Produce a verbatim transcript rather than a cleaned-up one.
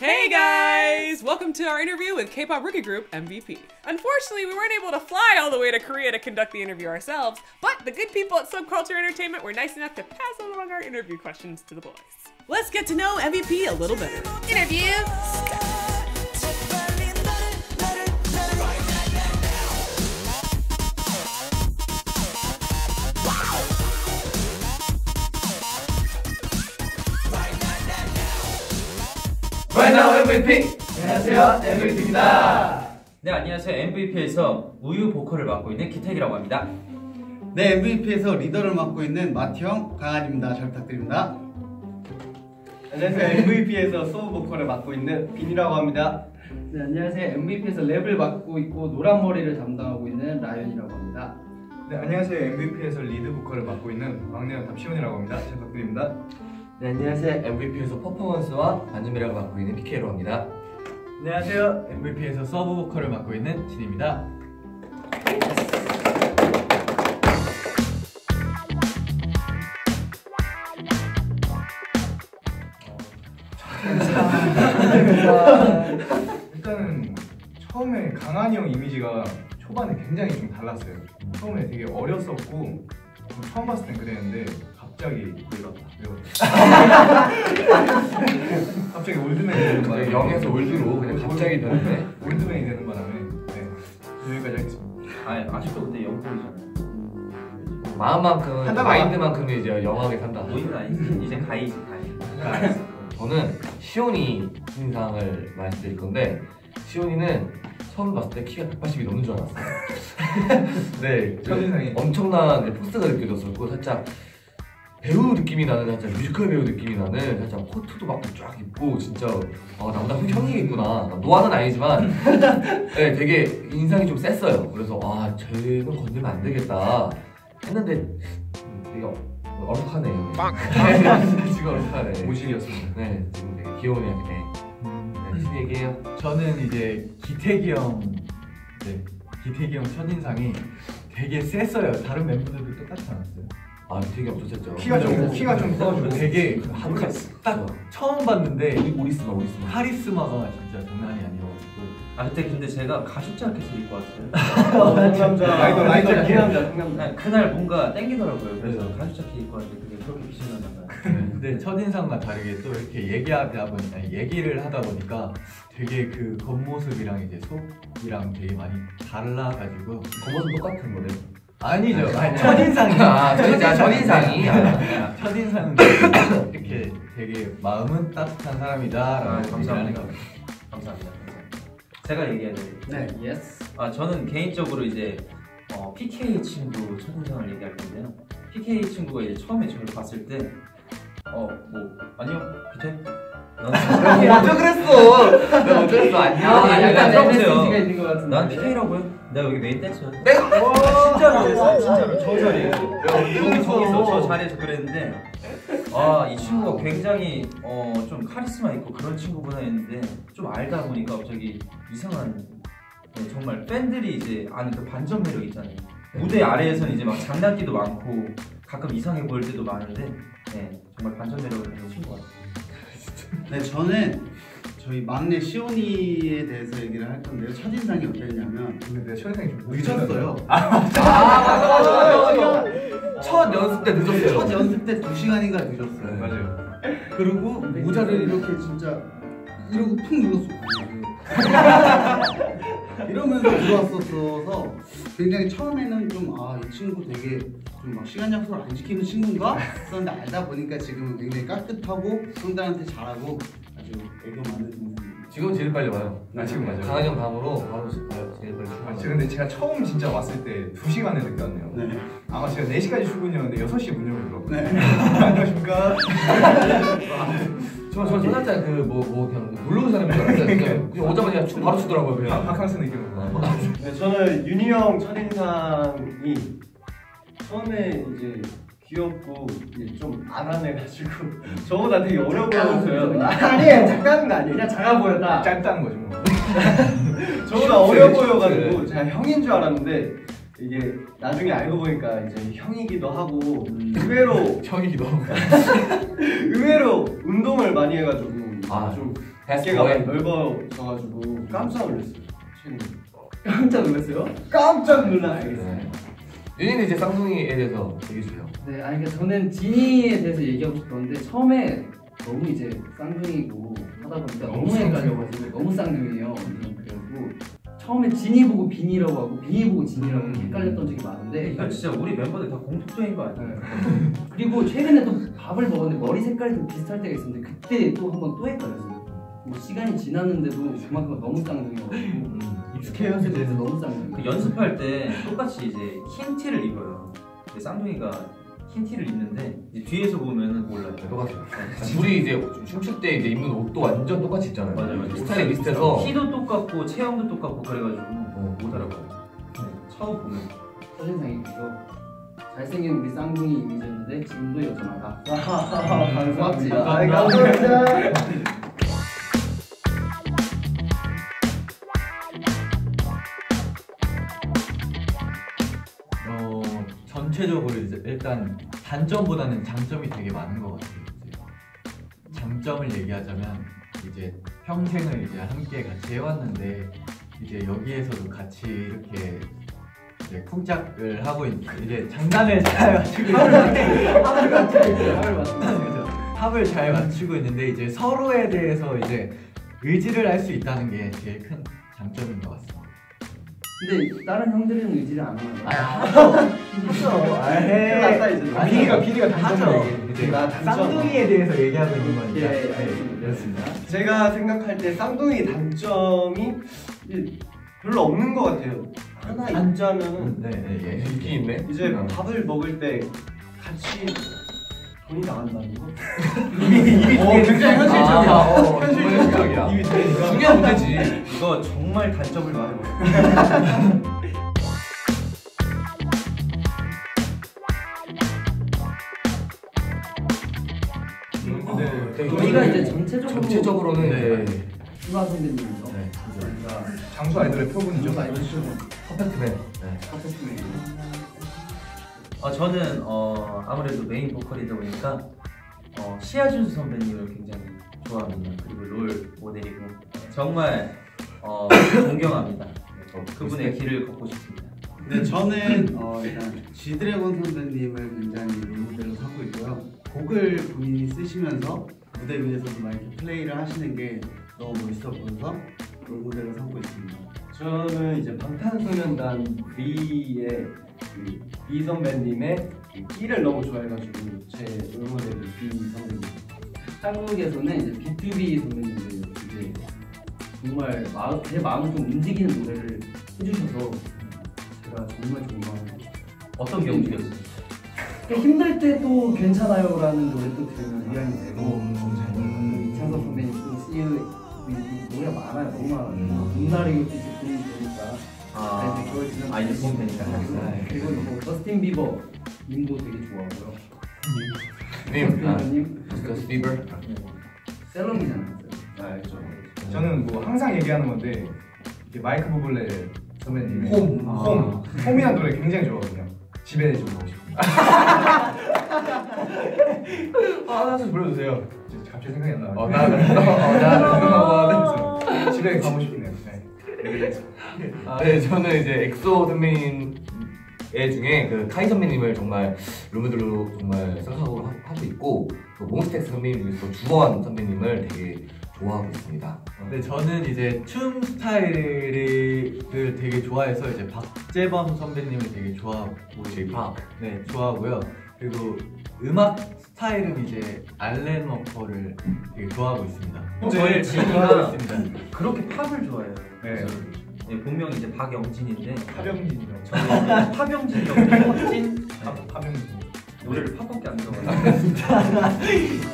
Hey guys! Welcome to our interview with K-pop rookie group M V P. Unfortunately, we weren't able to fly all the way to Korea to conduct the interview ourselves, but the good people at Subculture Entertainment were nice enough to pass along our interview questions to the boys. Let's get to know M V P a little better. Interview start. Right now 엠브이피! 안녕하세요, 엠브이피입니다. 네, 안녕하세요. 엠브이피에서 우유 보컬을 맡고 있는 기택이라고 합니다. 네, 엠브이피에서 리더를 맡고 있는 마티형 강한입니다. 잘 부탁드립니다. 안녕하세요, 엠브이피에서 소우 보컬을 맡고 있는 빈이라고 합니다. 네, 안녕하세요. 엠브이피에서 랩을 맡고 있고 노란 머리를 담당하고 있는 라이언이라고 합니다. 네, 안녕하세요. 엠브이피에서 리드 보컬을 맡고 있는 막내 답시원이라고 합니다. 잘 부탁드립니다. 네, 안녕하세요. 엠브이피에서 퍼포먼스와 반주미라고 맡고 있는 피케이로 합니다. 안녕하세요. 엠브이피에서 서브 보컬을 맡고 있는 진입니다. 일단은 처음에 강한이 형 이미지가 초반에 굉장히 좀 달랐어요. 처음에 되게 어렸었고 처음 봤을 땐 그랬는데 갑자기 갑자기 올드맨이 되는 바람에 영에서 올드로 그냥 갑자기 되는데 올드맨이 되는 바람에 네. 여기까지 하겠습니다. 아, 아직도 근데 영포이잖아요. 마음만큼은 마인드만큼은 이제 영하게 산다. 모임은 아니지. 이제 가이지, 가이. 저는 시온이 인상을 말씀드릴 건데 시온이는 처음 봤을 때 키가 백팔십이 넘는 줄 알았어요. 네, 첫인상이 엄청난 포스가 느껴졌었고 살짝 배우 느낌이 나는 살짝 뮤지컬 배우 느낌이 나는 살짝 코트도 막 쫙 입고 진짜 아 나보다 형이겠구나. 노아는 아니지만 네, 되게 인상이 좀 셌어요. 그래서 아 쟤는 건들면 안 되겠다 했는데 되게 어색하네요. 지금 어색하네. 모실이었습니다. 네, 지금 되게 귀여운 애네. 네, 무슨 얘기해요? 저는 이제 기택이 형, 네, 기택이 형 첫인상이 되게 셌어요. 다른 멤버들도 똑같지 않았어요? 아, 되게 없었죠. 키가 좀 키가 좀 커가지고 되게 한, 딱 처음 봤는데 오리스마 오리스마 카리스마가 진짜 장난이 아니어가지고. 아, 그때 근데 제가 가죽 자켓을 입고 왔어요. 상남자, 라이더, 라이더, 상남자, 상남자. 그날 뭔가 땡기더라고요. 그래서 네. 가죽 자켓 입고 왔는데 그게 그렇게 비신나 봐요. 근데 첫인상과 다르게 또 이렇게 얘기하다 보니까 얘기를 하다 보니까 되게 그 겉모습이랑 이제 속이랑 되게 많이 달라가지고. 겉모습 똑같은 거네. 아니죠. 아니, 첫인상이. 아, 첫인상, 첫인상이. 아, 첫인상은 이렇게 되게 마음은 따뜻한 사람이다라고 아, 얘기하는 감사합니다. 거. 감사합니다. 제가 얘기해야 돼요. 네, 예스. 아, 저는 개인적으로 이제 어, 피케이 친구 첫인상을 얘기할 건데요. 피케이 친구가 이제 처음에 저를 봤을 때 어, 뭐 안녕, 기태? 먼저 그랬어. 내가 먼저 그랬어. 안녕. 아, 약간 메시지가 있는 것 같은데. 난 피케이라고요? 내가 여기 메인 댄서야. 내가 진짜로, 진짜로 저 자리에서 언제 저기 그랬어? 저기서 저 자리에서 그랬는데 아, 이 친구가 굉장히 어, 좀 카리스마 있고 그런 친구구나 했는데 좀 알다 보니까 갑자기 이상한 네, 정말 팬들이 이제 아는 그 반전 매력 있잖아요. 무대 아래에서는 이제 막 장난기도 많고 가끔 이상해 보일 때도 많은데 네, 정말 반전 매력을 가진 친구 같아요. 네, 저는 저희 막내 시온이에 대해서 얘기를 할 건데요. 첫인상이 어땠냐면 근데 내 첫인상이 좀 늦었어요. 아, 맞아, 맞아, 맞아. 첫 연습 때 늦었어요. 첫 연습 때 두 시간인가 늦었어요. 맞아요. 그리고 모자를 이렇게 진짜 이러고 푹 눌렀었거든요. 이러면서 들어왔었어서 굉장히 처음에는 좀 아, 이 친구 되게 좀 막 시간 약속을 안 지키는 친구인가? 그런데 알다 보니까 지금은 굉장히 깍듯하고 형들한테 잘하고 아주 애교 많은 동생입니다. 지금 제일 빨리 와요. 아, 지금 맞아요. 강한이 형 다음으로 바로 와요. 제일 빨리. 아, 제가 근데 제가 처음 진짜 왔을 때 두 시간을 늦게 왔네요. 네. 아마 제가 네 시까지 출근이었는데 여섯 시에 문 열더라고요. 네. 안녕하십니까? 저, 저, 저 살짝 그, 뭐, 뭐, 그냥 놀러 온 사람인 줄 알았어요. 그냥, 그냥 오자마자 그냥 춤 바로 추더라고요, 그냥. 바캉스 느낌으로. 네, 저는 윤희 형 첫인상이 처음에 이제 귀엽고 이제 좀 안안해가지고 저보다 되게 어려 보였어요. 아니에요, 작가는 아니에요. 그냥 작아 보였다. 짧다는 거죠, 뭐. 저보다 어려 보여가지고 제가 형인 줄 알았는데 이게 나중에 알고 보니까 이제 형이기도 하고 의외로 형이기도 하고. 의외로 운동을 많이 해가지고 아, 좀 어깨가 많이 넓어져가지고 깜짝 놀랐어요. 최근에. 깜짝 놀랐어요? 깜짝 놀랐어요. 윤희는 이제 쌍둥이에 대해서 얘기해 주세요. 네, 아니 그러니까 저는 진이에 대해서 얘기하고 싶었는데 처음에 너무 이제 쌍둥이고 하다 보니까 너무, 너무 헷갈려가지고 너무 쌍둥이에요. 그래가지고 처음에 진이 보고 빈이라고 하고 빈이 보고 진이라고 음. 헷갈렸던 적이 많은데 이건 진짜 우리 멤버들 다 공통적인 거 아니에요? 네. 그리고 최근에 또 밥을 먹었는데 머리 색깔이 좀 비슷할 때가 있었는데 그때 또 한 번 또 헷갈렸어요. 뭐 시간이 지났는데도 그만큼 너무 쌍둥이여가지고 음. 익숙해요. 그래서 너무 쌍둥이. 그 연습할 때 똑같이 이제 흰 티를 입어요. 근데 쌍둥이가 흰 티를 입는데 이제 뒤에서 보면은 몰라요. 똑같아요. 우리 이제 춤출 때 이제 입는 옷도 완전 똑같이 입잖아요. 맞아요, 맞아요. 스타일이 비슷해서 키도 똑같고 체형도 똑같고 그래가지고 어, 못 알아봐요. 네, 처음 보면 첫인상이 그거 잘생긴 우리 쌍둥이 이미지였는데 지금도 여전하다. 감사합니다. 아이, 감사합니다. 어, 전체적으로 이제 일단 단점보다는 장점이 되게 많은 것 같아요. 이제 장점을 얘기하자면 이제 평생을 이제 함께 같이 해왔는데 이제 여기에서도 같이 이렇게 이제 쿵짝을 하고 있, 이제 장난을 잘 맞추고 있는데 합을 맞추고 있어요. 합을 맞추고 있어요. 합을 잘 맞추고 있는데 이제 서로에 대해서 이제 의지를 할 수 있다는 게 제일 큰 장점인 것 같습니다. 근데 다른 형들은 의지를 안 하나요? 아, 하죠. 하죠. 아, 해. 비니가 비니가 단점을 하죠. 얘기해. 이제 아, 단점. 쌍둥이에 대해서 얘기하고 있는 거니까. 예, 예, 알겠습니다. 그렇습니다. 제가 생각할 때 쌍둥이 단점이 별로 없는 것 같아요. 하나 있자면은 네, 네, 예. 있긴 있네. 이제 어. 밥을 먹을 때 같이 돈이 나간다는 거? 어, 굉장히 현실적이야. 아, 어, 현실적이야. 이미 되니까. 중요한 문제지. 이거 정말 단점을 말해봐요. 네. 저희가 이제 전체적으로 전체적으로는 네. 네. 수아 선배님이죠. 네. 저희가 장수 아이돌의 표본이죠. 퍼펙트맨. 네. 카페스맨. 어, 저는 어, 아무래도 메인 보컬이다 보니까 어, 시아준수 선배님을 굉장히 좋아합니다. 그리고 롤 모델이고 정말 어, 존경합니다. 어, 그분의 길을 걷고 싶습니다. 네, 저는 어, 일단 G드래곤 선배님을 굉장히 롤모델로 삼고 있고요. 곡을 본인이 쓰시면서 무대 위에서도 막 이렇게 플레이를 하시는 게 너무 멋있어 보여서 롤모델로 삼고 있습니다. 저는 이제 방탄소년단 V의 그 B 선배님의 그 끼를 너무 좋아해가지고 제 롤모델이 B 선배님. 한국에서는 이제 비투비 선배님들 이제 정말 마음, 제 마음을 좀 움직이는 노래를 해주셔서 제가 정말 존경합니다. 어떤 게 움직였어요? 그러니까 힘들 때도 괜찮아요라는 노래 또 들으면 위안이 되고 음. 이창섭 선배님 또 씨유 노래가 많아요. 너무 많아요. 봄날이 이렇게 도움이 되니까. 아, 그걸 지금 아 이제 도움 되니까. 그리고 뭐 저스틴 비버 님도 되게 좋아하고요. 님, 아, 님 저스틴 비버. 셀럽이잖아요. 아, 알죠. 저는 뭐 항상 얘기하는 건데 이게 마이크 부블레 선배님의 홈. 홈. 홈이라는 노래 굉장히 좋아하거든요. 집에 좀 가고 싶습니다. 아, 하나 좀 불러주세요. 갑자기 생각이 안 나요. 어, 나, 나, 어, 나, 나. 집에 가고 싶네요. 네. 아, 네, 저는 이제 엑소 선배님 애 중에 그 카이 선배님을 정말 롤모델로 정말 생각하고 하- 하고 있고 또 몬스타엑스 선배님 중에서 주원 선배님을 되게 좋아하고 있습니다. 네, 저는 이제 춤 스타일을 되게 좋아해서 이제 박재범 선배님을 되게 좋아하고 J-pop. 네, 좋아하고요. 그리고 음악 스타일은 이제 알렌 워커를 되게 좋아하고 있습니다. 저희 좋아하고 지희가 있습니다. 그렇게 팝을 좋아해요. 네. 그래서 네, 본명이 이제 박영진인데 파병진이요. 저는 파병진 영진 진 파- 파병진. 노래를 팝밖에 안 들어가요.